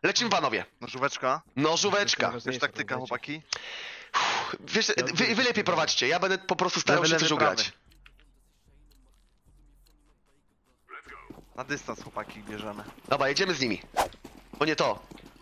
Lecimy panowie. Nożóweczka. Nożóweczka. Wiesz taktyka, chłopaki? Wiesz, wy lepiej prowadźcie, ja będę po prostu starał się coś ugrać. Na dystans, chłopaki, bierzemy. Dobra, jedziemy z nimi. O nie to.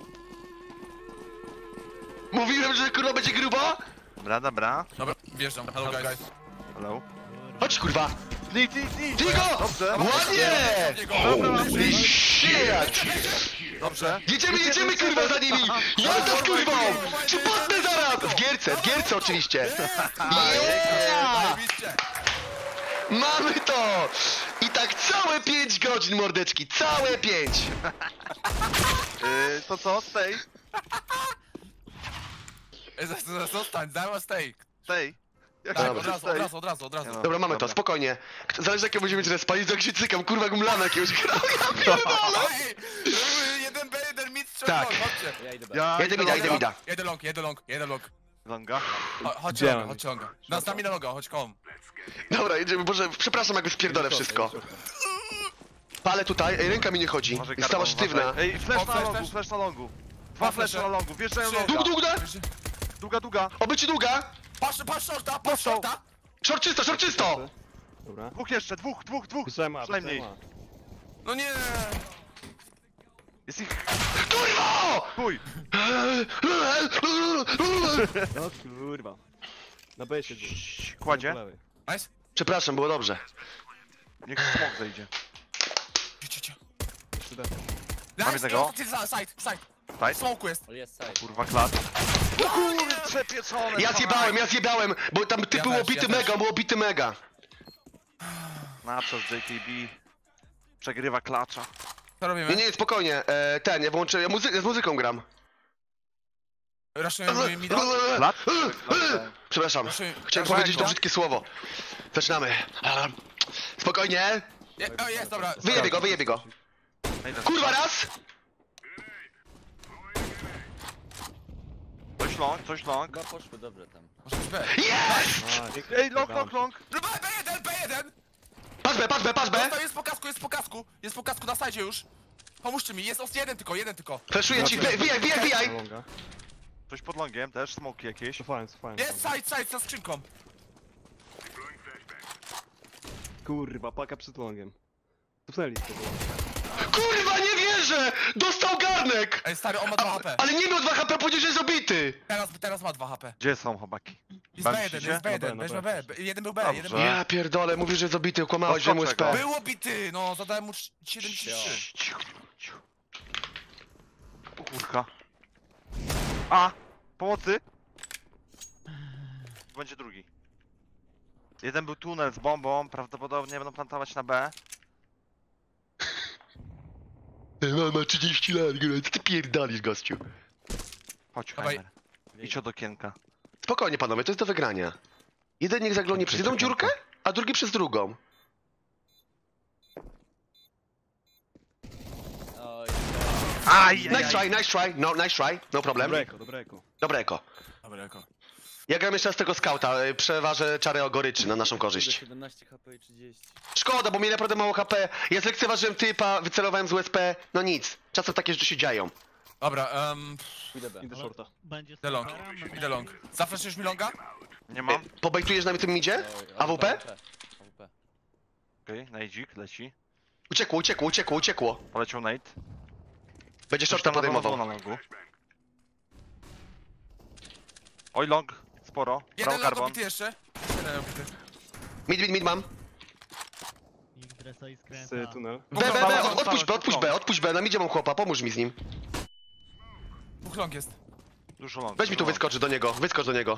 Mówiłem, że kurwa będzie grubo? Dobra, dobra. Dobra, wjeżdżam. Hello guys. Hello. Chodź kurwa. Tnij! Tigo! Dobrze. Ładnie! Holy shit! Dobrze. Jedziemy kurwa za nimi! Jazda z kurwą! Czy potnę zaraz! W gierce oczywiście. Yeah! Zajebiście. Mamy to! I tak całe 5 godzin, mordeczki, całe 5! To co? Stay. Zostań, daj steak. Stay. Jak Tak, się od razu, stay? od razu. No, Dobra, mamy to, spokojnie. Zależy jakie będziemy mieć respa, jak się cykam, kurwa gumlana jakiegoś grał, ja pierdolę! Ej, 1B, 1 mid, 3 Tak. long, chodźcie. Ja Idę mida. Jeden long. Longa. Chodźcie longa. Z nami na longa, chodź kom. Dobra, jedziemy, Boże, przepraszam jakby spierdolę wszystko. Palę tutaj, ej, ręka mi nie chodzi, Może jest cała kartą, sztywna. uważaj. Ej, flash O, na flash, longu, flash. flash na longu. Dwa flashe na longu, wjeżdżają longa. Długa! Długa. Obycie długa! Patrz shorta. Short czysto! Dobra. Dwóch jeszcze, dwóch. Pisałem A, Przynajmniej. pisałem No nie. Jest ich... Kurwa! Chuj. A. No kurwa. Na B siedzi. Kładzie. Po lewej. Nice. Przepraszam, było dobrze. Niech smok zejdzie. Ciu. Jeszcze D. Mam jednego. Side. Daj. Smoku jest. Kurwa, klat. O kurczę, pieczone. Ja zjebałem, bo tam typ Ja był też, obity ja mega, też. on był obity mega. Na co z JKB? Przegrywa klacza. Co robimy? Nie, spokojnie, ja włączę, ja z muzyką gram. Raszujemy mida? Klat? Przepraszam, Proszę, chciałem proszę, powiedzieć to no. brzydkie słowo. Zaczynamy. Spokojnie. O, jest, dobra. Wyjebie go. Kurwa, raz! Coś long. Chyba poszły dobrze tam. Może być B. Jest! A, Ej, long. B1! Patrz B! Dostał, jest po kasku. Jest po kasku na sajdzie już. Pomóżcie mi, jest jeden tylko. Fleszuję ci, wbijaj! longa. Coś pod longiem też, smoki jakieś. Cofałem. Jest side za skrzynką. Kurwa, paka przed longiem. Cofnęli z tego. Kurwa, nie wierzę! Dostał garnek! Ej, stary, on ma 2 HP. Ale nie miał 2 HP, powiedział, że jest obity! Teraz ma 2 HP. Gdzie są chłopaki? Jest Bawicie B1, się? jest B1, Na B. weźmy B. Jeden był B, Dobrze. jeden był Ja pierdolę, mówisz, że jest obity, okłamałeś, że mu jest Odskoczę P. go. Był obity, no zadałem mu 73. Cicho. O kurka. A! Pomocy! Będzie drugi. Jeden był tunel z bombą, prawdopodobnie będą plantować na B. Ma 30 lat, co ty pierdolisz, gościu? Chodź, Dawaj. Heimer. Idź od okienka. Spokojnie, panowie, to jest do wygrania. Jeden niech zaglądnie przez jedną dziurkę, a drugi przez drugą. Oj, Nice try, no problem. Dobre eko. Dobre eko. Dobra, jako. Ja gram jeszcze z tego skauta, przeważę czarę o goryczy na naszą korzyść. 17 HP i 30. Szkoda, bo mieli naprawdę mało HP. Ja zlekceważyłem typa, wycelowałem z USP, no nic. Czasem takie rzeczy się dzieją. Dobra, Pójdę B. Idę shorta. idę long. Zafreszujesz mi longa? Nie mam. Pobejtujesz nami tym midzie? Oj, AWP? AWP. Okej, najdzik leci. Uciekło. Poleciał Nate. Będzie Coś shorta tam podejmował. na longu. Oj, long. Sporo. Jeden Brawo, long karbon. obity jeszcze. Jeden obity. Mid mam. Dresa i skręta. Z tunel. B, odpuść B, na midzie mam chłopa, pomóż mi z nim. 2 long jest. Dużo long. Weź mi tu dużo wyskocz do niego.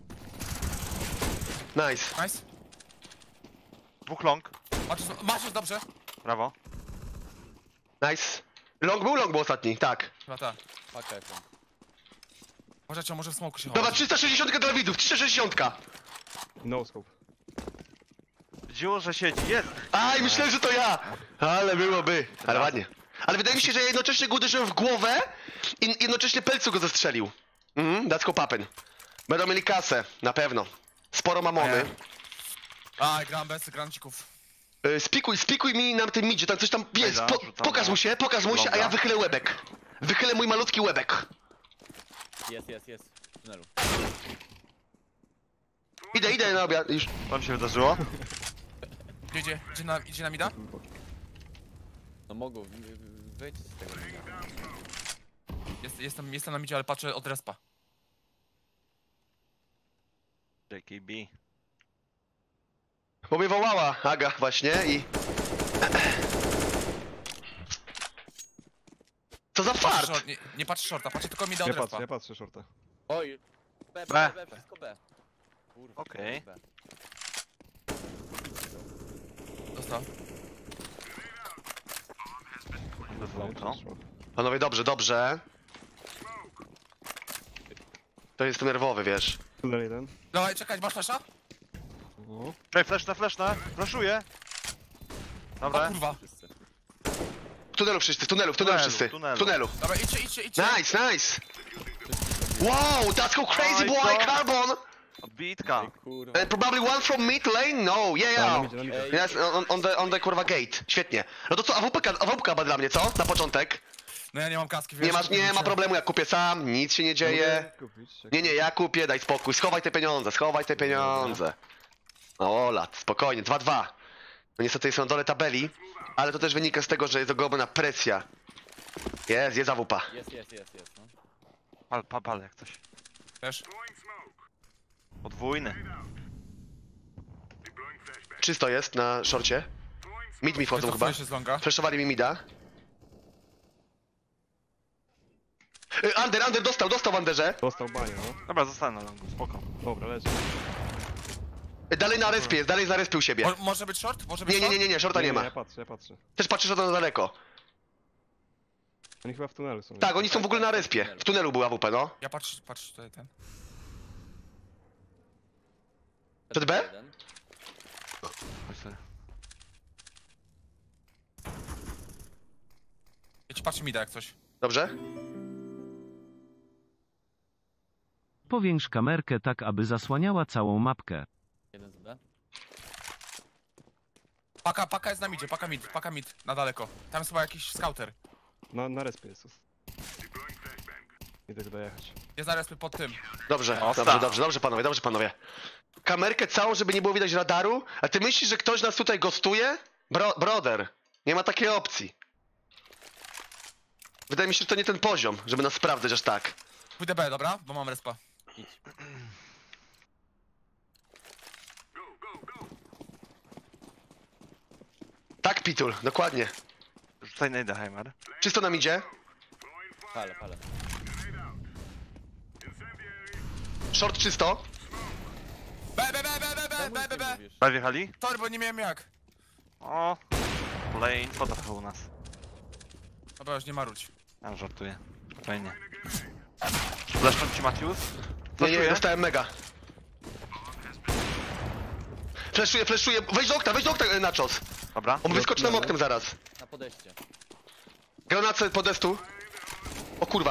Nice. Nice. long. Dwóch long. Masz dobrze? Brawo. Nice. Long był ostatni, tak. Chyba tak. Paka jaką. Może w smoku się Dobra, chować. 360 dla widzów, 360. No scope. Widziło, że siedzi. Jest. Aj, myślałem, że to ja. Ale byłoby. Ale ładnie. Ale wydaje mi się, że jednocześnie go uderzyłem w głowę i jednocześnie Pelcu go zastrzelił. That's go happen. Będą mieli kasę, na pewno. Sporo mamony. A, gram bez grancików. Spikuj mi na tym midzie, tam coś tam jest. Dobra, rzucam Pokaż mu się, a ja wychylę łebek. Wychylę mój malutki łebek. Jest. W tunelu. Idę na obiad. Już. Co mi się wydarzyło? Idzie na mida? No mogą, wyjdź z tego. Jestem na midzie, ale patrzę od respa. JKB. Bo mnie wołała Aga właśnie i... Co za fart! Nie patrz shorta, patrzę tylko mida od respa. Ja patrzę shorta. Oj! B, wszystko B. Kurwa. Okej. B. Dostał. Wyzwolą. Panowie, dobrze. To jest nerwowy, wiesz. Tunel jeden. Dawaj, czekaj, masz flasha? O, Czekaj, flashnę. Flashuję. O Dobra. kurwa. Wszyscy. W tunelu wszyscy, w tunelu wszyscy. tunelu. W tunelu. Dobra, idźcie. Nice! Wow, that's go crazy Oj, boy, co? Carbon! Odbitka. Ej, kurwa. And probably one from mid lane? No, na yeah. midzie, na midzie. Ej. Yes, on the kurwa gate. Świetnie. No to co, AWP chyba dla mnie, co? Na początek. No ja nie mam kaski, wiesz? Nie ma problemu, ja kupię sam, nic się nie dzieje. Mogę kupić, jak- Nie, ja kupię, daj spokój. Schowaj te pieniądze. No, lat, spokojnie, 2-2. No niestety jest na dole tabeli, ale to też wynika z tego, że jest ogromna presja. Jest AWP. Jest, no. Pal jak coś. Wiesz? Podwójny. Czysto jest na szorcie. Mid mi wchodzą chyba. Wycofuję się z longa. Flashowali mi mida. Under dostał w Underze. Dostał banie, no. Dobra, zostanę na longu, spoko. Dobra, leci. Dalej na respie jest, dalej za respie u siebie. Może być short? Może być short? Nie, shorta nie ma. Ja patrzę. Też patrzysz na daleko. Oni chyba w tunelu są. Tak, oni są w ogóle na respie. W tunelu był AWP, no. Ja patrz tutaj ten. Przed B? Jeden. Chodź sobie. Ja ci patrzę mida jak coś. Dobrze? Powiększ kamerkę tak, aby zasłaniała całą mapkę. Jeden z B. Paka jest na midzie, paka mid, na daleko. Tam jest chyba jakiś scouter. Na respie jest. Idę chyba jechać. Jest na respie pod tym. Dobrze, Osta. dobrze panowie. Kamerkę całą, żeby nie było widać radaru? A ty myślisz, że ktoś nas tutaj gostuje? Brother, nie ma takiej opcji. Wydaje mi się, że to nie ten poziom, żeby nas sprawdzać aż tak. Pójdę B, dobra? Bo mam respa. Idź. Tak, Pitul, dokładnie. Rzucaj najda, Heimer. Czysto nam idzie. Palę. Short czysto. B. Mówisz. B wjechali? Sorry, bo nie miałem jak. O. Lane potrafił u nas. Dobra, już nie marudź. Ja żartuję. Spokojnie. Zresztą ci Matius? Nie, dostałem mega. Fleszuję. Wejdź do okna, Nachos. Dobra. On wyskoczy nam oknem zaraz. Na podejście. Granat podestu. O kurwa.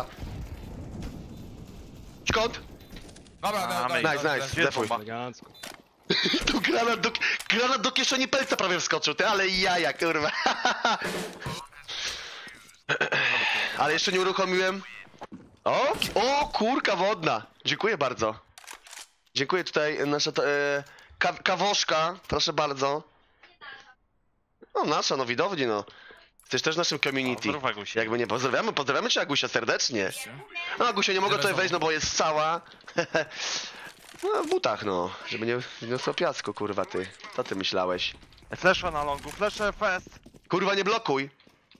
Skąd? Dobra, Mamy. Nice, defuj. Elegancko. Tu granat do kieszeni pelca prawie wskoczył, ty, ale jaja, kurwa. Ale jeszcze nie uruchomiłem. O, kurka wodna. Dziękuję bardzo. Dziękuję tutaj, nasza kawoszka, proszę bardzo. No, nasza, no widowni, no. Jesteś też w naszym community. Zdrów, Agusia. Jakby nie pozdrawiamy cię, Agusia, serdecznie. No, Agusia, nie mogę tutaj wejść, no bo jest cała. No, w butach, no. Żeby nie niosło piasku, kurwa, ty. Co ty myślałeś? Flasha na longu, flash fest. Kurwa, nie blokuj.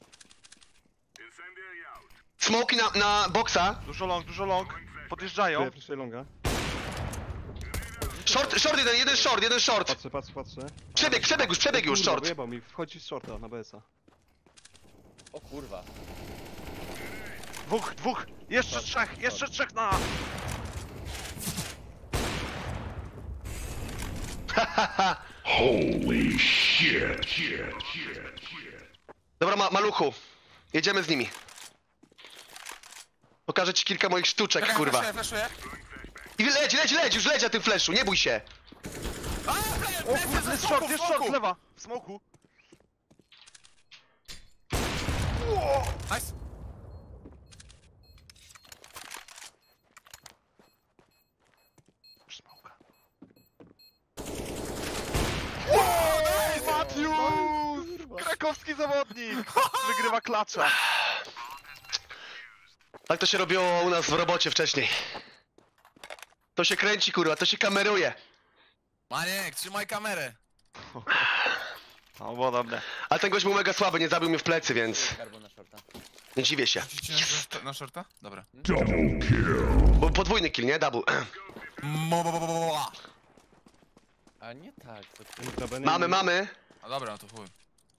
Smoki na boksa. Dużo long. Podjeżdżają. Flashuję longa. Short, jeden short. Patrzę. Przebieg już, Kurwa, short. wyjebał mi, wchodzi z shorta na BS-a. O kurwa. Dwóch. Jeszcze trzech na... Dobra, maluchu. Jedziemy z nimi. Pokażę ci kilka moich sztuczek, Czekaj, kurwa. flashuję. I leć, już leć na tym flashu, nie bój się. O kurde, jest short, z lewa. W smoku. Nice. krakowski zawodnik! Wygrywa klacza. Tak to się robiło u nas w robocie wcześniej. To się kręci, kurwa, to się kameruje. Maniek, trzymaj kamerę. No, było dobre. Ale ten gość był mega słaby, nie zabił mnie w plecy, więc Karbo na shorta. nie dziwię się. Rzucicie na shorta? Dobra. Bo podwójny kill, nie? Double. A nie tak, to ty... Ultra Mamy. A dobra, no to chuj.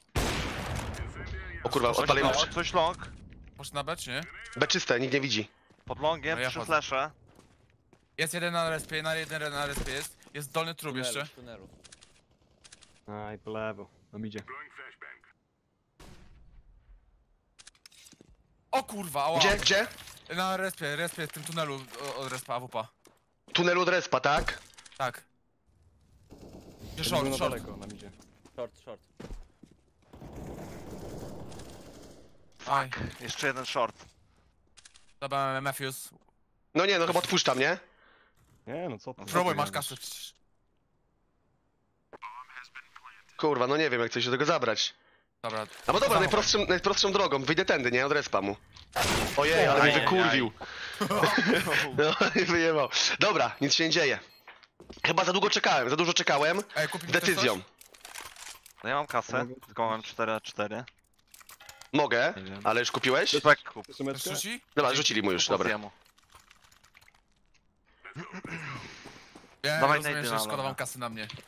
O kurwa, Coś odpaliłem. long, coś long. Poszedł na B, czy nie? Beczyste, nikt nie widzi. Pod longiem, No ja 3 chodzę. flesze. Jest jeden na respie, jeden na respie jest. Jest dolny trup jeszcze. W tunelu. Aj, po lewo. Tam idzie. O kurwa, ała. Gdzie? Na respie, w tym tunelu od respa, AWP. Tunelu od respa, tak? Tak. Ten Short, był na short. daleko, nam idzie. Short. Aj. Jeszcze jeden short. Dobra, Matthews. No nie, no chyba odpuszczam, nie? Nie, no co ty. Próbuj, masz kasę przecież. Kurwa, no nie wiem jak coś się do tego zabrać. Dobra. A bo dobra, Zamowaj. najprostszą drogą, wyjdę tędy, nie? Od respa mu. Ojej, ale mnie Ajajaj. wykurwił. No i wyjebał. Dobra, nic się nie dzieje. Chyba za długo czekałem, za dużo czekałem Ej, kupi z decyzją. No ja mam kasę, tylko mam 4-4. Mogę, Nie wiem. ale już kupiłeś? Tak kup. Ktoś Sumeczkę? rzuci? Dobra, rzucili mu już, dobra. Jemu. Ja Dawaj, rozumiem, najdy że na szkoda lana. wam kasy na mnie.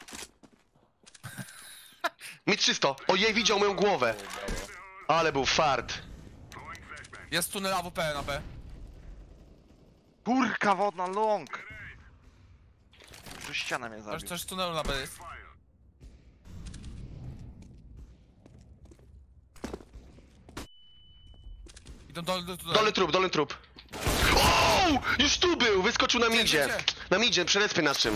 Mi 300. Ojej, widział moją głowę. Ale był fart. Jest tunel AWP na B. Kurka wodna, long! Przez ścianę mnie Też, zabił. też tunelu na B jest. Idą do tunelu. Dolny trup. O! Już tu był, wyskoczył na Gdzie, midzie. gdzie? Na midzie, przy respie naszym.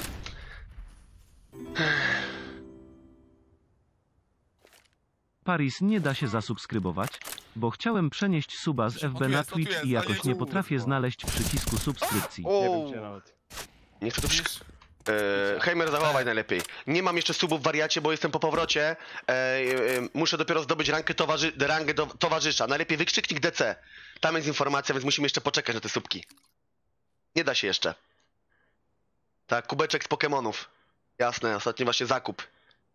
Paris nie da się zasubskrybować, bo chciałem przenieść suba z FB tu na jest, tu Twitch jest, i a jakoś nie, nie potrafię znaleźć przycisku subskrypcji. Nie O! wiem gdzie nawet. Nie chcę tu przy... Widzisz? Heimer, zachowaj najlepiej. Nie mam jeszcze subów w wariacie, bo jestem po powrocie. Muszę dopiero zdobyć rangę towarzysza. Najlepiej wykrzyknik DC. Tam jest informacja, więc musimy jeszcze poczekać na te subki. Nie da się jeszcze. Tak, kubeczek z Pokemonów. Jasne, ostatni właśnie zakup.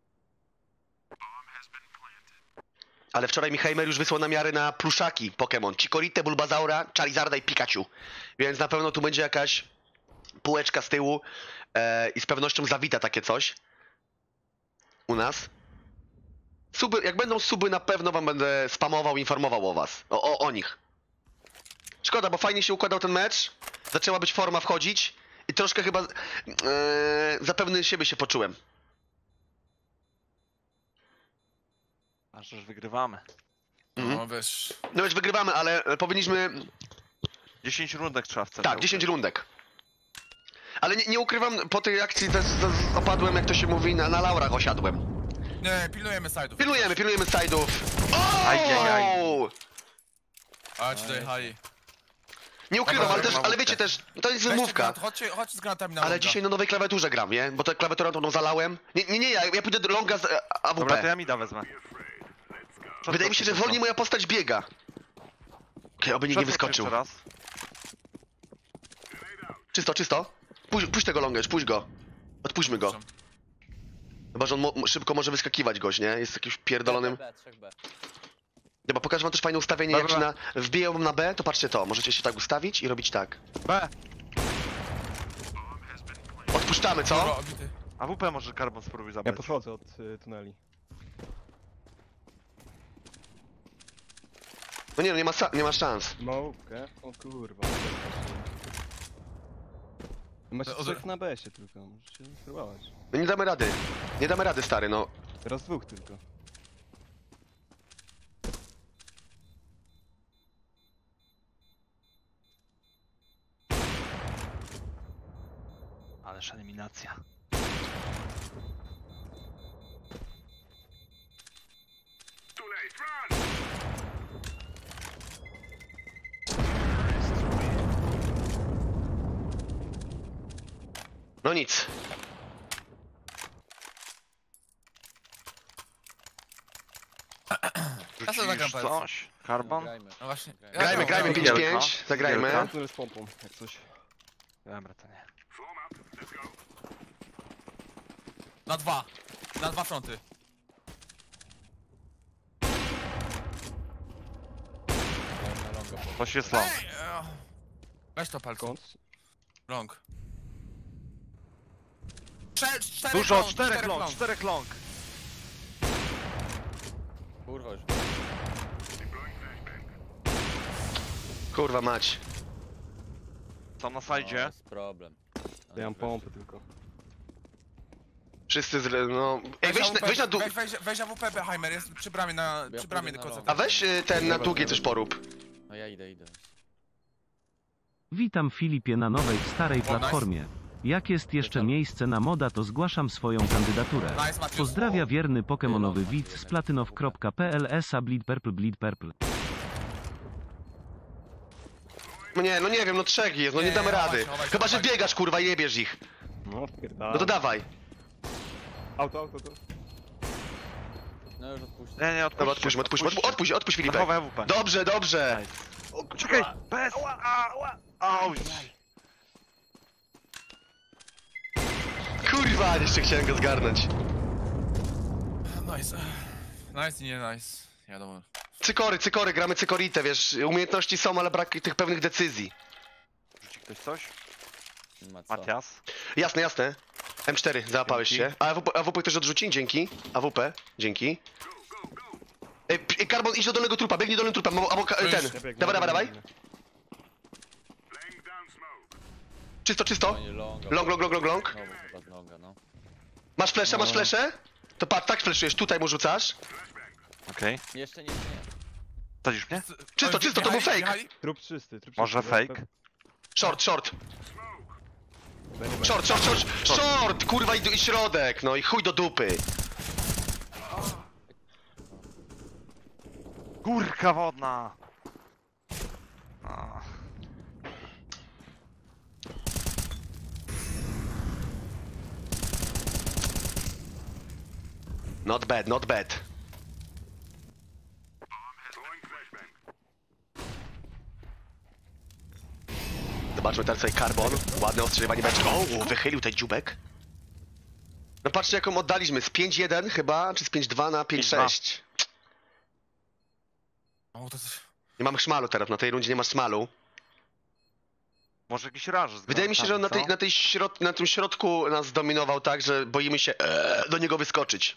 Ale wczoraj mi Heimer już wysłał namiary na pluszaki Pokémon. Chikorite, Bulbazaura, Charizarda i Pikachu. Więc na pewno tu będzie jakaś półeczka z tyłu i z pewnością zawita takie coś u nas. Suby, jak będą suby, na pewno wam będę spamował, informował o was. O nich. Szkoda, bo fajnie się układał ten mecz. Zaczęła być forma wchodzić i troszkę chyba za pewny siebie się poczułem. Aż już wygrywamy. No wiesz. No już wygrywamy, ale powinniśmy... 10 rundek trzeba w Tak, 10 rundek. Ale nie ukrywam, po tej akcji też opadłem, jak to się mówi, na laurach osiadłem. Nie, pilnujemy side'ów. Pilnujemy side'ów. Ajajaj. A ci dojechali. Nie ukrywam, Dobra, ale też, mam ale łódkę. wiecie też, to jest Weźcie wymówka. granat, chodźcie z granatami na Ale longa. dzisiaj na nowej klawiaturze gram, nie? Bo tę klawiaturę tą zalałem. Nie, ja pójdę do longa z Dobra, to AWP. ja mida wezmę. Wydaje mi się, że wolniej moja postać biega. Okej, oby nikt nie wyskoczył. Jeszcze raz. Czysto. Puść tego longa, już puść go. Odpuśćmy go. Chyba, że on szybko może wyskakiwać gość, nie? Jest jakimś pierdolonym... 3B. Chyba pokażę wam też fajne ustawienie, jak Dobra. się wbiję na B, to patrzcie to. Możecie się tak ustawić i robić tak. B! Odpuszczamy, Dobra, co? obity. AWP może Carbon spróbuj Ja zabrać. podchodzę od tuneli. No nie, no nie ma szans. Małpkę? O kurwa. Macie Od- trzech na BS-ie tylko, możecie spróbować. No nie damy rady. Nie damy rady, stary, no. Teraz dwóch tylko. Ależ eliminacja. No nic. Mówisz zagram coś? Carbon? Grajmy. No właśnie. Grajmy, grajmy, Wielka. 5-5, zagrajmy. Wielka. Tunel z pompą, jak coś. Dobra, to nie. Na dwa. Na dwa fronty. Na longa po. Ktoś jest long. Ej! Weź to palką. Kąt. Long. Czterech Dużo, long, 4 long, 4 long. Kurwa już. Kurwa mać. Tam na No, sajdzie. jest problem. Ja mam pompę tylko. Wszyscy no... Ej, weź na dół. Weź AWP Beheimer, jest przy bramie Ja przy bramie pójdę do na końca. A weź ten na długie coś porób. No ja idę. Witam Filipie na nowej, starej platformie. Jak jest jeszcze miejsce na moda, to zgłaszam swoją kandydaturę. Nice, Matthews. Pozdrawia wierny pokemonowy widz z platynow.pl esa bleed purple. No nie, no nie wiem, no trzech jest, no nie Nie, damy chowaj rady. się, chowaj się, Chyba, że chowaj się. biegasz, kurwa, i jebiesz ich. No, wpierdala. No to dawaj. Auto. No już odpuszczę. Nie, Dobra, odpuść Filipek. Zachowaj AWP. Dobrze, dobrze. O, czekaj! Bez! Auć! Kurwa, jeszcze chciałem go zgarnąć. Nice. Nice, nie nice. Wiadomo. Cykory, gramy cykoritę, wiesz, umiejętności są, ale brak tych pewnych decyzji. Rzuci ktoś coś? Ma co? Matias? Jasne. M4, załapałeś Dzięki. się. A AWP ktoś odrzuci? Dzięki. AWP, dzięki. Ej, Carbon, idź do dolnego trupa, biegnij do dolnego trupa, albo ten. Ja biegnę, Dawaj. biegnę. Czysto. Będzie longa. Long. Znowu chyba z longa, no. Masz fleszę? To patrz, tak fleszujesz, tutaj mu rzucasz. Okej. Jeszcze nie. Sadzisz mnie? Czysto, to był fake. Wjechali? Trup czysty. Może fake? Short. Będzie Short, kurwa i środek, no i chuj do dupy. Górka wodna! A. Not bad. Zobaczmy teraz tutaj Carbon. Ładne ostrzeliwanie beczki. O, wychylił ten dziubek. No patrzcie jaką oddaliśmy. Z 5-1 chyba, czy z 5-2 na 5-6. O, to coś... Nie mamy szmalu teraz, na tej rundzie nie ma szmalu. Może jakiś raż z Wydaje mi się, że on granatami, na tym środku nas zdominował tak, że boimy się do niego wyskoczyć.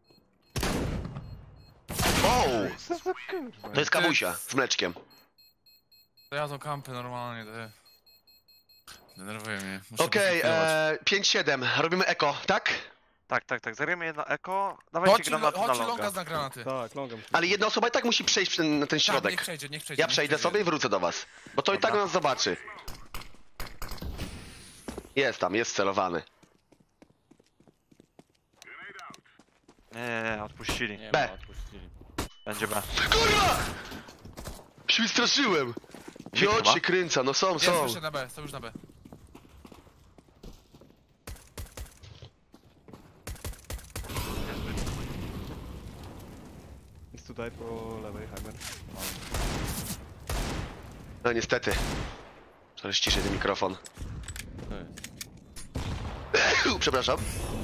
O! Co za kurwa? To jest kawusia z mleczkiem. To ja tą kampę normalnie, to... Denerwuje mnie. Muszę Okej, to 5-7. Robimy eko, tak? Tak. Zagrajmy jedno eko. Dawajcie granaty na Chodź longa. longa na granaty. Tak, longam. Ale jedna osoba i tak musi przejść na ten Tak, środek. niech przejdzie. Ja przejdę sobie i wrócę do was. Bo to i tak Dobra. nas zobaczy. Jest celowany. Nie, odpuścili. Nie B. ma, odpuścili. Będzie B. Kurwa! Się mi straszyłem. Wziąć chyba? się kręca, no są. Jest już na B, są już na B. Jest tutaj po lewej, Heimer. No niestety. Coraz ciszej ten mikrofon. To jest. Przepraszam.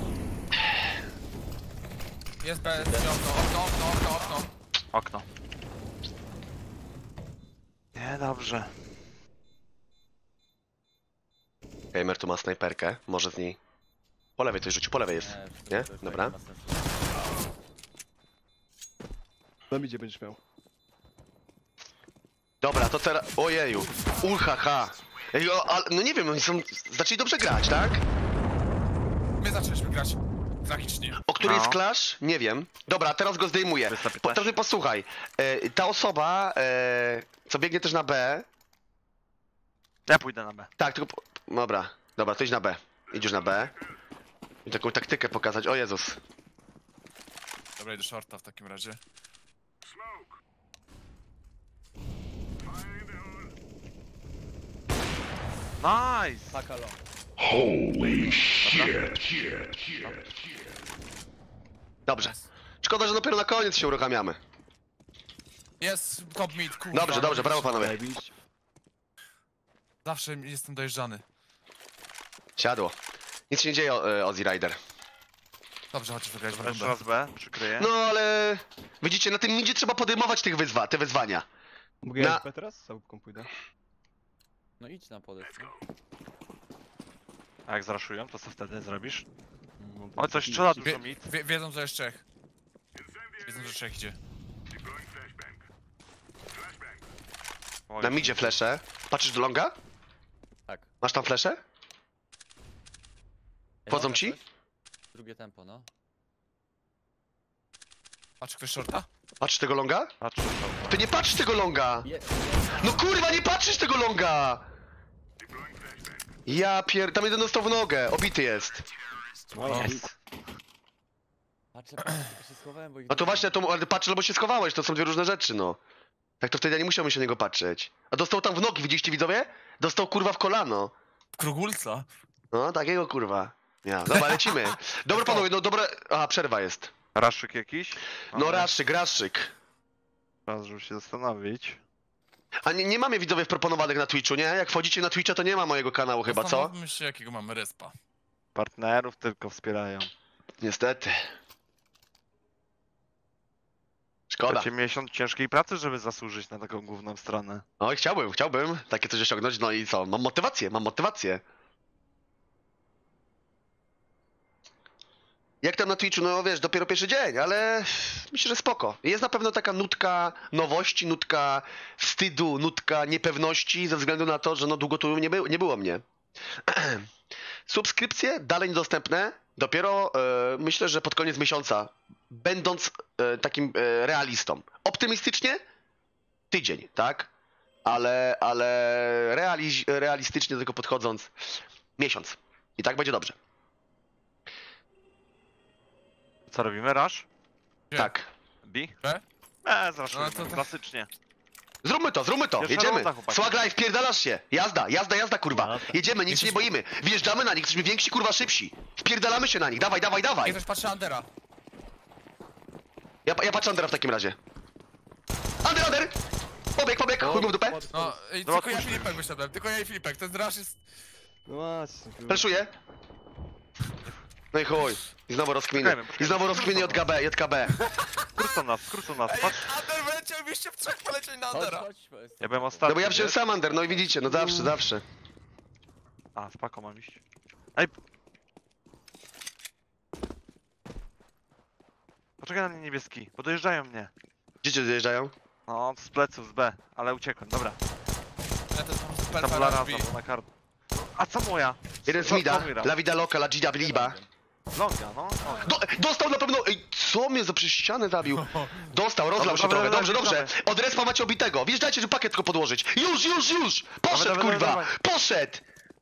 Jest B, okno. Okno. Nie, dobrze. Gamer tu ma snajperkę, może z niej... Po lewej coś rzucił, po lewej jest. Nie? To już Dobra. nie ma sensu. Na midzie będziesz miał. Dobra, to teraz... Ojeju. Uhaha. Ej, ale, no nie wiem, oni są... Zaczęli dobrze grać, tak? My zaczęliśmy grać tragicznie. O który No. jest clash? Nie wiem. Dobra, teraz go zdejmuję. 315. Teraz posłuchaj. Ta osoba, co biegnie też na B... Ja pójdę na B. Tak, tylko... Dobra, to idź na B. Idziesz na B. I taką taktykę pokazać. O Jezus. Dobra, idę shorta w takim razie. Nice! Paka long. Dobrze. Szkoda, że dopiero na koniec się uruchamiamy. Jest top mid, kurwa. Dobrze, dobrze, brawo panowie. Zajebiście. Zawsze jestem dojeżdżany. Siadło. Nic się nie dzieje, Ozzy Rider. Dobrze, chodź wygrać w Jeszcze rundę. raz B, przykryję. No ale... Widzicie, na tym midzie trzeba podejmować te wyzwania. Mogę Na- ja SP teraz? Z łupką pójdę. No idź na podest. A jak zraszują, to co wtedy zrobisz? No, O, coś strzela dużo Wie, mit. wiedzą, że jest Czech. Wiedzą, że Czech idzie. Na midzie flesze. Patrzysz do longa? Tak. Masz tam flesze? Ej, Wchodzą dobra, ci? coś? Drugie tempo, no. Patrz, ktoś shorta? Patrzysz tego longa? Patrzę, to. Ty nie patrzysz tego longa! No kurwa, nie patrzysz tego longa! Ja tam jeden dostał w nogę, obity jest. No, Jest. Patrzę, się schowałem, bo ich... No to właśnie, ale patrz, albo się schowałeś, to są dwie różne rzeczy, no. Tak to wtedy ja nie musiałem się na niego patrzeć. A dostał tam w nogi, widzieliście widzowie? Dostał kurwa w kolano. W Krugulca. No, takiego kurwa. Ja, dobra, lecimy. Dobra panowie, no dobra... Aha, przerwa jest. Raszyk jakiś? No raszyk. Raz, żeby się zastanowić. A nie mamy widzowie proponowanych na Twitchu, nie? Jak wchodzicie na Twitcha, to nie ma mojego kanału chyba, co? Zastanówmy się, jakiego mamy respa. Partnerów tylko wspierają. Niestety. Szkoda. Macie miesiąc ciężkiej pracy, żeby zasłużyć na taką główną stronę. Oj, chciałbym takie coś osiągnąć, no i co? Mam motywację. Jak tam na Twitchu, no wiesz, dopiero pierwszy dzień, ale myślę, że spoko. Jest na pewno taka nutka nowości, nutka wstydu, nutka niepewności, ze względu na to, że no długo tu nie było mnie. Subskrypcje dalej niedostępne, dopiero myślę, że pod koniec miesiąca, będąc takim realistą. Optymistycznie tydzień, tak? Ale realistycznie do tego podchodząc miesiąc. I tak będzie dobrze. Co robimy? Rush? Nie. Tak. B? B? Zraszujemy, No to- klasycznie. Zróbmy to, Pierwsza jedziemy. runda, chłopaki. Swag life, pierdalasz się. Jazda, kurwa. Jedziemy, nic się nie boimy. Wjeżdżamy na nich, jesteśmy więksi, kurwa, szybsi. Wpierdalamy się na nich, dawaj. Jak ktoś patrzy Undera. Ja patrzę Undera w takim razie. Under! Pobieg, chuj mu w dupę. No, Dobra, i tylko ja i puść. Filipek wyszedłem, tylko ja i Filipek. Ten draż jest... No właśnie. kurwa. Fleszuję. No i chuj. I znowu rozkminy. Poczekajmy. I znowu rozkminy JKB. Skrócą nas, patrz. Under wyleciał, byście w trzech polecieli na Chodź, Undera. chodź. Ja byłem ostatni. No bo ja wziąłem wiesz? sam Under, no i widzicie, no zawsze. A, z paką mam iść. Ej! Poczekaj na mnie niebieski, bo dojeżdżają mnie. Gdzie cię dojeżdżają? No, z pleców, z B, ale uciekłem, dobra. Ja to są super Tabula faraż rasa, bo na kart. A co moja? Jeden z Co- mida, co mi gra? La Vida Loca, La Gida Bliba. Longa, no. Dostał na pewno. Ej, co mnie za przez ścianę zabił? Dostał, rozlał się Dobra, trochę. dobra, Dobrze. dobra. Od respa macie obitego. Wjeżdżajcie, żeby pakiet tylko podłożyć. Już! Poszedł, Dawaj, kurwa! dawaj. Poszedł!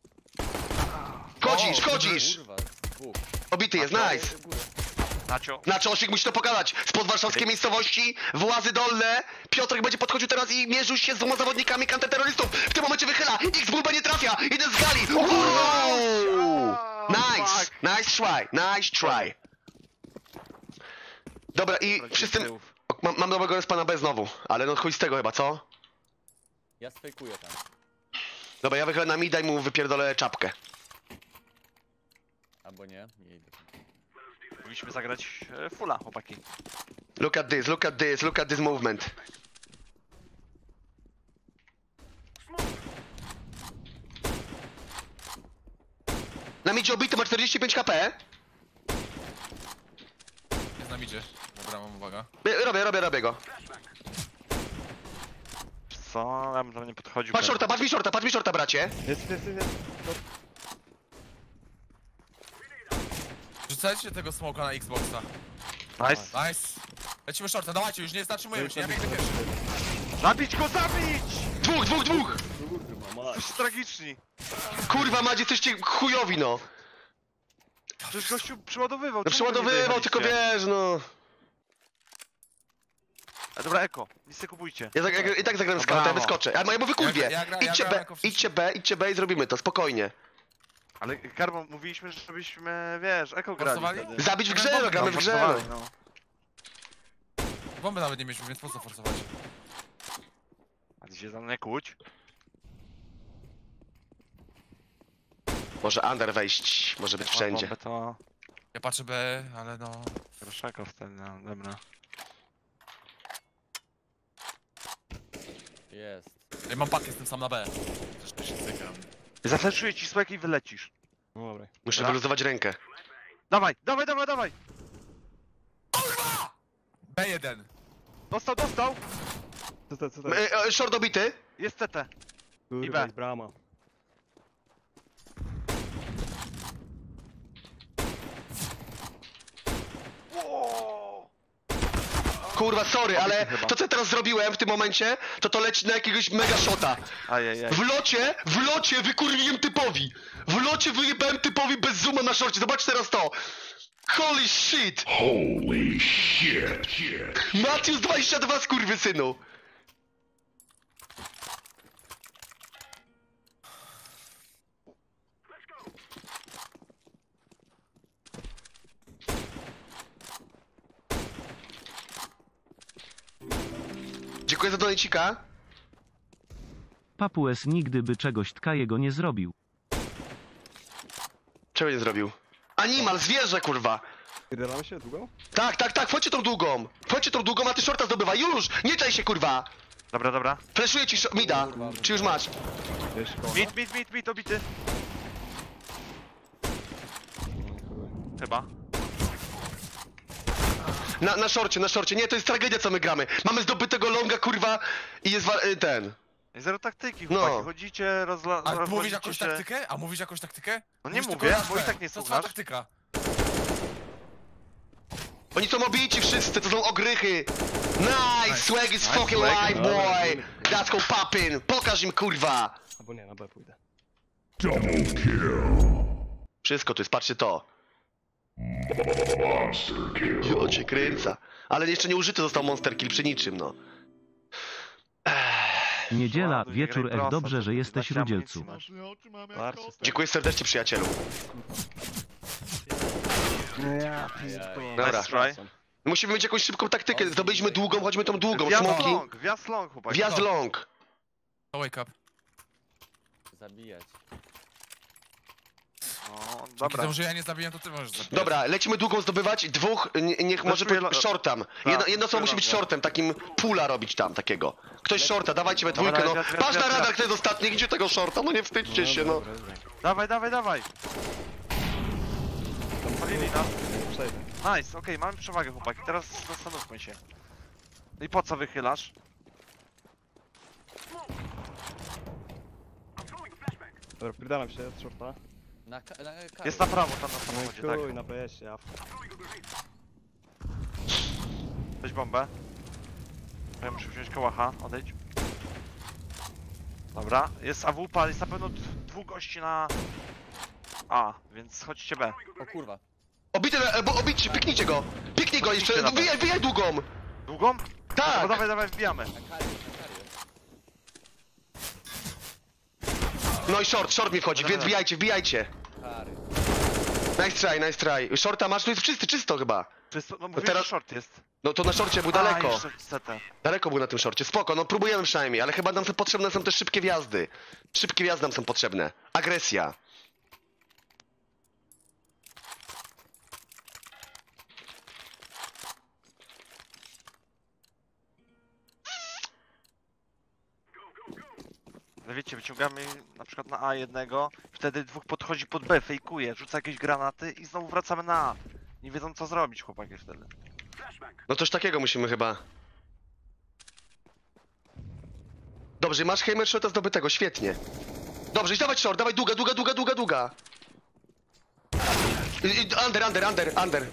Chodzisz! Kurwa, dwóch. Obity jest, nice. Do góry. Nacio. Na czosik musi to pogadać. Spod warszawskiej miejscowości, Włazy Dolne. Piotrek będzie podchodził teraz i mierzył się z dwoma zawodnikami kanterrorystów. W tym momencie wychyla. X-Bulba nie trafia. Jeden z gali. Wow! Nice try. Dobra, i wszyscy... Mam dobrego respa na B znowu, ale no chuj z tego chyba, co? Ja sfejkuję tam. Dobra, ja wychylę na mida i mu wypierdolę czapkę. Albo nie, nie idę. Powinniśmy zagrać fulla, chłopaki. Look at this movement. Na midzie obity ma 45 HP. Jest na midzie. Dobra, mam uwaga. Robię go. Co? Ja bym tam nie podchodził. Patrz mi shorta, bracie. Jest. Rzucajcie tego smoka na Xboxa. Nice. Nice. Lecimy shorta, dawajcie, już nie zatrzymujemy się, ja biegnę pierwszy. Zabić go, zabić! Dwóch! Kurwa, mać. Jesteście tragiczni. Kurwa, macie jesteście chujowi, no. Przecież gościu przyładowywał. No czemu wy nie przeładowywał, tylko dojechaliście? wiesz, no. A dobra, eko, nic nie kupujcie. Ja i tak zagram z kartą, ja wyskoczę. Ja mówię kurwie. Ja gram jako Idźcie B i zrobimy to, spokojnie. Ale Karbo, mówiliśmy, żebyśmy, wiesz, eko grali Forsowali? wtedy. Zabić w grze, no, gramy w grze. forsowali, no. Bomby nawet nie mieliśmy, więc po co forsować? się za mnie kłóć. Może under wejść, może być wszędzie. Bombę to... Ja patrzę B, ale no... Proszeko wtedy, no dobra. Jest. Ja mam pakę, jestem sam na B. Też się cykam. Zafleszuję ci słek i wylecisz. No dobra. Muszę Dobra. wyluzować rękę. Dawaj, dawaj, dawaj, dawaj! B1! Dostał, dostał! Co? Short dobity. Jest CT. Kurwa, B. jest brama. Wow. Kurwa, sorry, ale chyba. to co ja teraz zrobiłem w tym momencie, to leci na jakiegoś mega shota. Ajajaj. W locie wykurwiłem typowi. W locie wyjebałem typowi bez zooma na szorcie. Zobacz teraz to. Holy shit. Holy shit. Matius 22, skurwysynu. Dziękuję za donecika. Papues nigdy by czegoś tkajego nie zrobił. Czego nie zrobił? Animal, zwierzę, kurwa. Pierdolamy się długo? Tak, wchodźcie tą długą. Wchodźcie tą długą, a ty shorta zdobywa. Już! Nie czaj się, kurwa. Dobra, dobra. Fleszuję ci mida. Czy już masz? Wiesz, koło. Mid, obity. Chyba. Na szorcie. Nie, to jest tragedia, co my gramy. Mamy zdobytego longa, kurwa, i jest ten. Zero taktyki, No. chłopaki. Chodzicie, A mówisz rozwodzicie jakąś się. taktykę? A mówisz jakąś taktykę? No nie Mówisz mówię, tylko bo i raz tak nie B. To twoja słuchasz. taktyka. Oni są obici wszyscy, to są ogrychy. Nice, swag is Nice fucking swag. live, boy. That's go poppin'. Pokaż im, kurwa. Albo nie, na B pójdę. Double kill. Wszystko tu jest, patrzcie to. Monster kill. Jo, cię kręca. Ale jeszcze nie użyty został monster kill przy niczym, no. Niedziela, Ładuj, wieczór, graj prosto, dobrze, to że jesteś 15 rudzielcu. amunicji masz. Tarczy Dziękuję serdecznie, przyjacielu. No ja Dobra. Nice try. Musimy mieć jakąś szybką taktykę. Zdobyliśmy długą, chodźmy tą długą. Wjazd Smoki. long, wjazd long, chłopaki. Wjazd long. To wake up. Zabijać. No, Dobra. dobra. Tym, że ja nie zabiję, to ty możesz zabijać. Dobra, lecimy długą zdobywać. Dwóch, niech może Zeszuję to shortam. Jedno co musi być longa. shortem, takim pula robić tam takiego. Ktoś shorta, dawajcie we dwójkę, no. Dobra, wiatr, Patrz na wiatr, radar, wiatr. kto jest ostatni, gdzie tego shorta, no nie wstydźcie się, no. Dawaj, dawaj, dawaj. Palili nas. Przejdę. Nice, okej, mamy przewagę, chłopaki. Teraz zastanówmy się. No i po co wychylasz? Dobra, pierdalam się od shorta. Na karę. Jest na prawo, tam na No samochodzie, i tak. chuj, na PS-ie, ja. Weź bombę. Ja muszę wziąć kołacha, odejdź. Dobra, jest AWP, jest na pewno dwóch gości na A, więc chodźcie B. O kurwa. Obity, bo obici, piknijcie go. Piknij go jeszcze, Piknijcie na wbijaj długą. Długą? Tak. No dawaj, dawaj, wbijamy. Na karę jest. No i short mi wchodzi, więc wbijajcie. Kary. Nice try. Shorta masz, tu jest wszyscy, czysto chyba. Czysto, no mówię, teraz- że short jest. No to na szorcie był A, daleko. jeszcze CT. Daleko był na tym szorcie, spoko, no próbujemy przynajmniej, ale chyba nam są potrzebne są też szybkie wjazdy. Szybkie wjazdy nam są potrzebne. Agresja. No wiecie, wyciągamy na przykład na A jednego, wtedy dwóch podchodzi pod B, fejkuje, rzuca jakieś granaty i znowu wracamy na A. Nie wiedzą co zrobić chłopaki wtedy. No coś takiego musimy chyba. Dobrze, masz Heimer shorta zdobytego, świetnie. Dobrze, i dawaj short, dawaj długa. Under.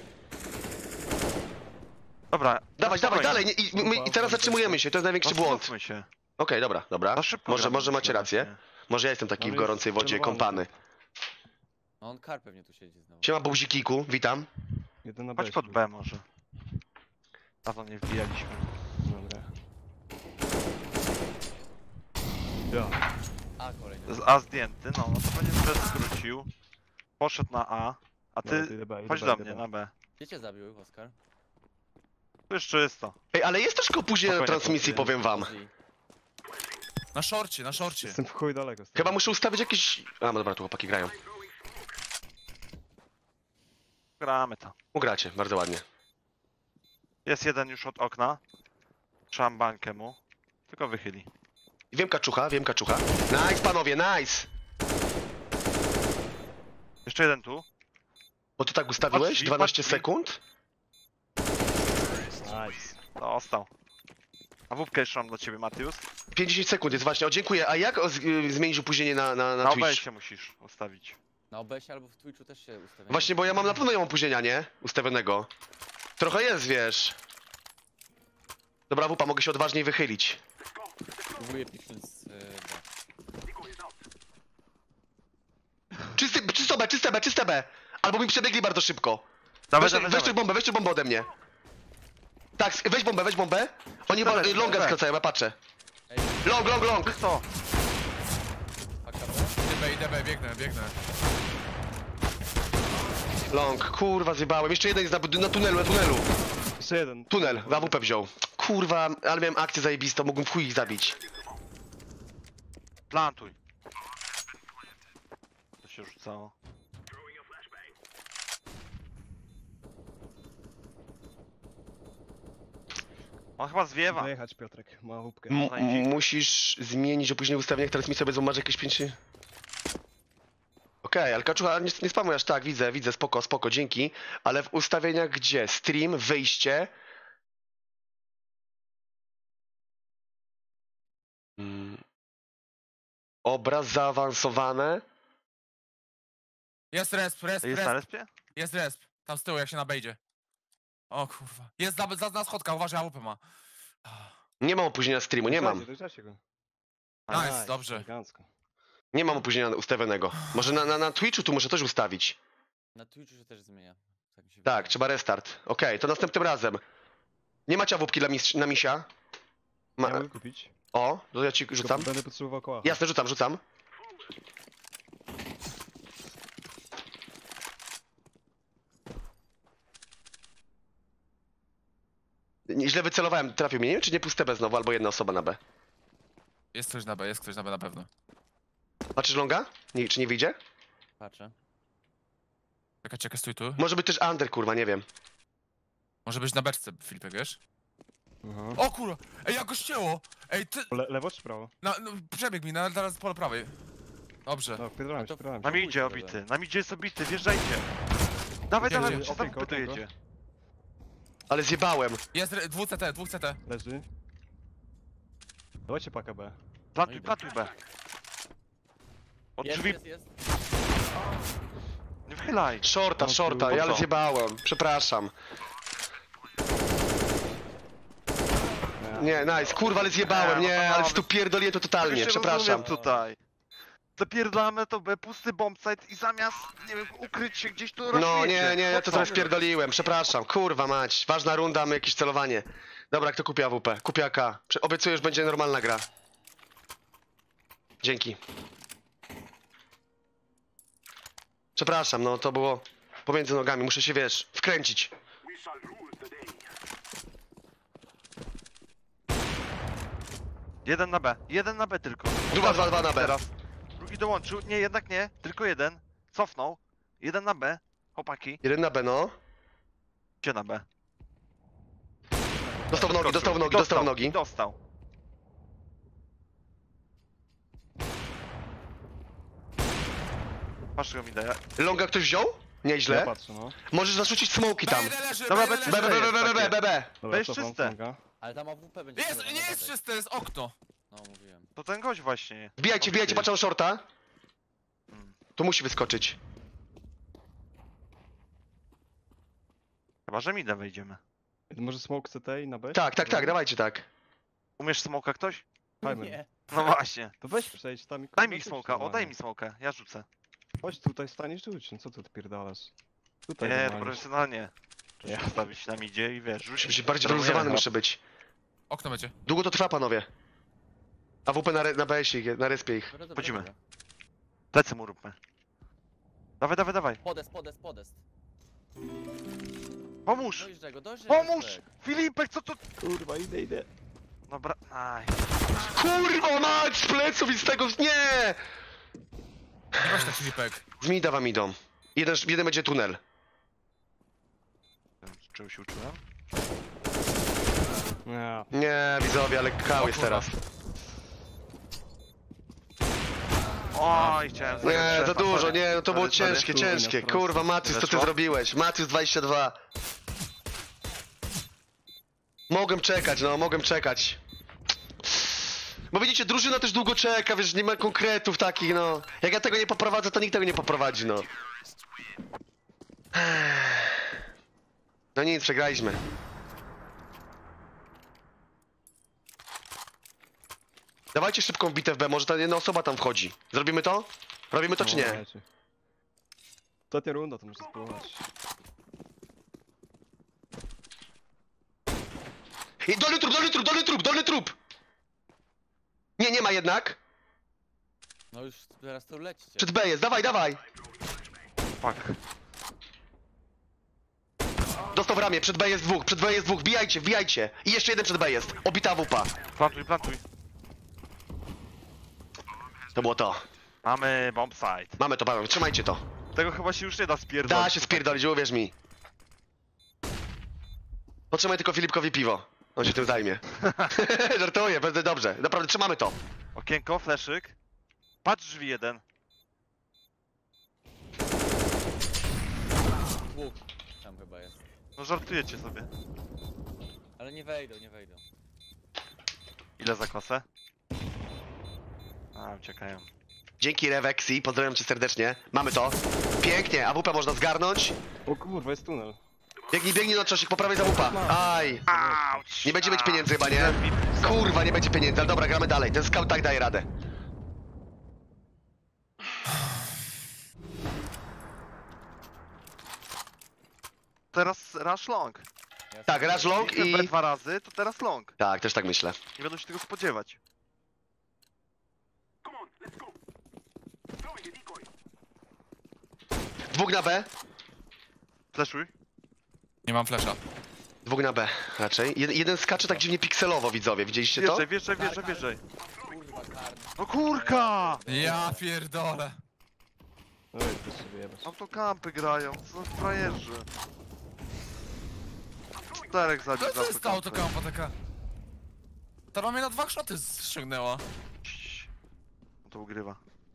Dobra. Dawaj, spokojnie. dalej. I teraz zatrzymujemy się, to jest największy błąd. Zastanówmy się. Okej, dobra. Za szybko Może gramy macie rację. właśnie. Może ja jestem taki Mamy w gorącej wodzie trenowany. kąpany. No on kar pewnie tu siedzi znowu. Siema buzikiku, witam. Jeden na B. Chodź pod B może. Dawno nie wbijaliśmy. Dobra. Ja. A kolejny. A zdjęty, no to będzie B skrócił. Poszedł na A. A Dobra, ty to idę B, chodź idę do B, mnie idę B. na B. Gdzie cię zabił, Oskar? Tu już czysto. Ej, ale jest troszkę opóźnienie na Spokojnie, transmisji, spokojnie. powiem wam. Na szorcie, na szorcie. Jestem w chuj daleko. stary. Chyba muszę ustawić jakieś... A, no dobra, tu chłopaki grają. Gramy to. Ugracie, bardzo ładnie. Jest jeden już od okna. Trzymam bankę mu. Tylko wychyli. Wiem kaczucha, wiem kaczucha. Nice, panowie, nice! Jeszcze jeden tu. Bo ty tak ustawiłeś? Patrz, 12 patrz. sekund? Nice. Dostał. A wódkę jeszcze mam dla ciebie, Matius. 50 sekund jest właśnie, o dziękuję. A jak zmienić opóźnienie na Na Twitch? OBS-ie musisz ustawić. Na OBS albo w Twitchu też się ustawia. Właśnie, bo ja mam na pewno ją opóźnienia, nie? Ustawionego. Trochę jest, wiesz. Dobra, wupa, mogę się odważniej wychylić. Próbuję piknąć z... Czyste B. Albo mi przebiegli bardzo szybko. Dawaj, Weź tu bombę ode mnie. Tak, weź bombę. Oni Dawaj, longa dawaj. skracają, ja patrzę. Ej, Long. Co? AKB? Idę, biegnę. Long, kurwa, zjebałem. Jeszcze jeden jest na tunelu. Jeszcze jeden. Tunel, AWP wziął. Kurwa, ale miałem akcję zajebistą, mógłbym w chuj ich zabić. Plantuj. To się rzucało. On chyba zwiewa. Dojechać, Piotrek. Ma łupkę. Musisz zmienić opóźnienie ustawienia, teraz mi sobie zobaczy jakieś 5... Okej, ale kaczucha, nie spamuj aż tak, widzę, spoko, dzięki. Ale w ustawieniach gdzie? Stream, wyjście... Obraz zaawansowane. Jest resp. Jest na respie? Jest resp. Tam z tyłu, jak się nabejdzie. O kurwa. Jest na schodkach, uważaj, AWP ma. Nie mam opóźnienia streamu, nie mam. Dojrzacie go. Nice, dobrze. Elegancko. Nie mam opóźnienia ustawionego. Może na Twitchu tu muszę coś ustawić. Na Twitchu się też zmienia. Tak, mi się Tak, wydaje. trzeba restart. Okej, to następnym razem. Nie macie awupki na misia? Ja mogę kupić. O, to ja ci rzucam. Będę potrzebował koła. Jasne, rzucam. Źle wycelowałem, trafił mnie, nie wiem czy nie puste B znowu, albo jedna osoba na B. Jest ktoś na B na pewno. Patrzysz longa? Nie, czy nie wyjdzie? Patrzę. Czekaj, stój tu. Może być też under, kurwa, nie wiem. Może być na beczce, Filipek, wiesz? Aha. O kurwa! Ej, jak go ścięło! Ej, ty... Lewo czy prawo? No, przebieg mi, teraz pole prawej. Dobrze. No, wpierdolałem się. Na mi idzie obity. Na mi idzie jest obity, wjeżdżajcie. Dawaj, Jedzie. bo się tam Okienko, okienko. dojedzie. Ale zjebałem. Jest dwóch CT. Leży. Dawajcie paka B. Plantuj B. Od Jest, drzwi, jest. nie wychylaj. Shorta, po ja ale co? zjebałem. Przepraszam. Nie, nice, kurwa, ale zjebałem, Nie, no nie, to ale nawet- tu pierdoliłem to totalnie, przepraszam. Tutaj. Zapierdalamy to B, pusty bombsite i zamiast, nie wiem, ukryć się gdzieś tu No rośniecie. nie, ja to Po trochę co? wpierdoliłem, przepraszam, kurwa mać. Ważna runda, mamy jakieś celowanie. Dobra, kto kupi AWP? Kupię AK. Obiecuję, że będzie normalna gra. Dzięki. Przepraszam, no to było pomiędzy nogami, muszę się, wiesz, wkręcić. Jeden na B tylko. Druga 2 na B. Teraz. Drugi dołączył, nie, jednak nie, tylko jeden. Cofnął. Jeden na B. Chłopaki, Jeden na B, no. gdzie na B? Dostał w nogi, dostał w nogi. Dostał. Patrz, go mi daje. Longa ktoś wziął? Ja Nieźle. patrzę, no. Możesz zarzucić smoki tam. B1 leży, Dobra, B1 B3 leży. B. Dobra, jest cofam, czyste. longa. Ale tam AWP będzie... Jest, dobra, nie jest dobra. czyste, jest okno. No, mówiłem. To ten gość właśnie. Wbijajcie, patrzę na shorta. Mm. Tu musi wyskoczyć. Chyba, że mida wejdziemy. Może smoke CT i na B? Tak, dawajcie tak. Umiesz smoka ktoś? Fajmy. Nie. No właśnie. To weź przejdź tam i Daj kurwa, mi rzuć smoka, o daj normalnie. mi smoka, ja rzucę. Chodź tutaj, staniesz rzuć, no co ty odpierdalasz? Tutaj Nie, normalnie. profesjonalnie. Ja. Trzeba stawić na midzie i wiesz, rzuć. Musi bardziej wyluzowany muszę być. Okno będzie. Długo to trwa, panowie. AWP na BS-ie, na respie ich. Dobra, dobra, Chodzimy. dobra. Plecy mu róbmy. Dawaj. Podest. Pomóż! Dojeżdżaj go. Pomóż! Filipek, co to? Kurwa, idę. Dobra, aj. Kurwa mać, z pleców i z tego... Nie! Nie weź tak Filipek. Z mida wam idą. Jeden będzie tunel. Czego się uczyłem? Nie. Nie, widzowie, ale kał jest kurwa. teraz. Oj, chciałem zagrać Nie, szefa, to dużo, sorry. nie, no to było Sorry, sorry. ciężkie, Kurwa, ciężkie. prosto. Kurwa, Matius, co ty Weszło? zrobiłeś? Matius 22. Mogłem czekać, no, mogłem czekać. Bo widzicie, drużyna też długo czeka, wiesz, nie ma konkretów takich, no. Jak ja tego nie poprowadzę, to nikt tego nie poprowadzi, no. No nic, przegraliśmy. Dawajcie szybką bitę w B, może ta jedna osoba tam wchodzi. Zrobimy to? Robimy to czy No, nie? dajcie. Ostatnia runda, to muszę spróbować. I dolny trup, dolny trup, dolny trup, dolny trup! Nie, nie ma jednak. No już teraz to lećcie. Przed B jest, dawaj, dawaj! Fuck. Dostał w ramię, przed B jest dwóch, wbijajcie, wbijajcie! I jeszcze jeden przed B jest, obita wupa. Plantuj, plantuj. To było to. Mamy bomb site. Mamy to, Paweł, trzymajcie to. Tego chyba się już nie da spierdolić. Da się spierdolić, uwierz mi. Potrzymaj tylko Filipkowi piwo. On się tym zajmie. Żartuję, będzie dobrze. Naprawdę, trzymamy to. Okienko, fleszyk. Patrz drzwi jeden. Dwóch tam chyba jest. No żartujecie sobie. Ale nie wejdą, nie wejdą. Ile za kosę? A, uciekają. Dzięki Revexi, pozdrawiam cię serdecznie. Mamy to. Pięknie, AWP można zgarnąć. O kurwa, jest tunel. Biegnij na czosik, po prawej za wupa. Aj. Auć! Nie będzie mieć pieniędzy chyba, nie? Kurwa, nie będzie pieniędzy, ale dobra, gramy dalej. Ten scout tak daje radę. Teraz rush long. Ja Tak, sobie- rush long Jeśli ten i... dwa razy, to teraz long. Tak, też tak myślę. Nie będą się tego spodziewać. Dwóch na B. Fleszuj. Nie mam flesza. Dwóch na B raczej. Jeden skacze tak dziwnie pikselowo, widzowie. Widzieliście to? Wjeżdżaj, wjeżdżaj, wjeżdżaj, wjeżdżaj. Kurwa, karny. No kurka! Ja pierdolę. Oj, też się wyjebać. Autokampy grają, co za frajerzy. Czterech zabił Co za to jest ta autokampa taka? Ta mnie na 2 szoty ściągnęła. No to ugrywa.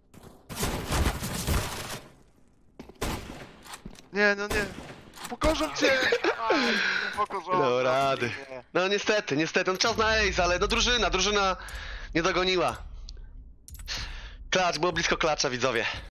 Nie, no nie. Pokorzą cię! Aj, nie pokorzą. No rady. Nie. No niestety, no czas na ace, ale no drużyna nie dogoniła. Klacz, było blisko klacza, widzowie.